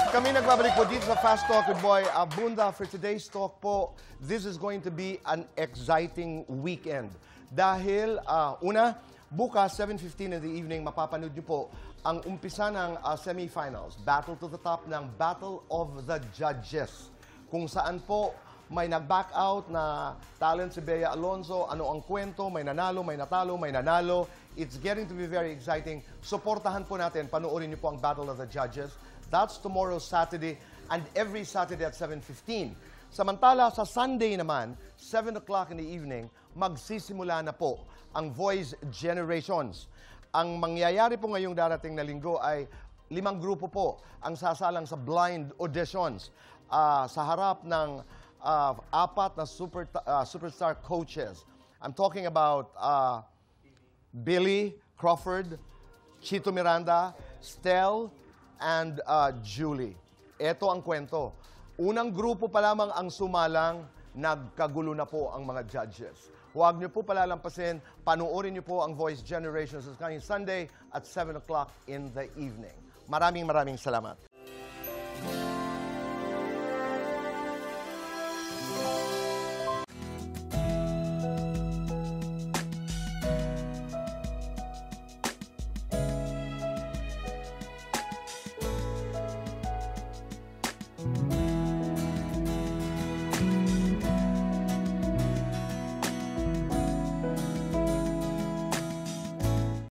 Kami nagbabalik po dito sa Fast Talk with Boy Abunda. For today's talk po, this is going to be an exciting weekend. Dahil, una, bukas, 7:15 in the evening, mapapanood niyo po ang umpisa ng semifinals. Battle to the top ng Battle of the Judges. Kung saan po may nag-back out na talent si Bea Alonzo, ano ang kwento, may nanalo, may natalo, may nanalo. It's getting to be very exciting. Suportahan po natin, panoorin niyo po ang Battle of the Judges. That's tomorrow, Saturday, and every Saturday at 7:15. Samantala, sa Sunday naman, 7 o'clock in the evening, magsisimula na po ang Voice Generations. Ang mangyayari po ngayong darating na linggo ay 5 grupo po ang sasalang sa blind auditions sa harap ng 4 na superstar coaches. I'm talking about Billy Crawford, Chito Miranda, Stel, and Julie. Ito ang kwento. Unang grupo pa lamang ang sumalang, nagkagulo na po ang mga judges. Huwag niyo po palalampasin, panoorin niyo po ang Voice Generations this coming Sunday at 7 o'clock in the evening. Maraming salamat.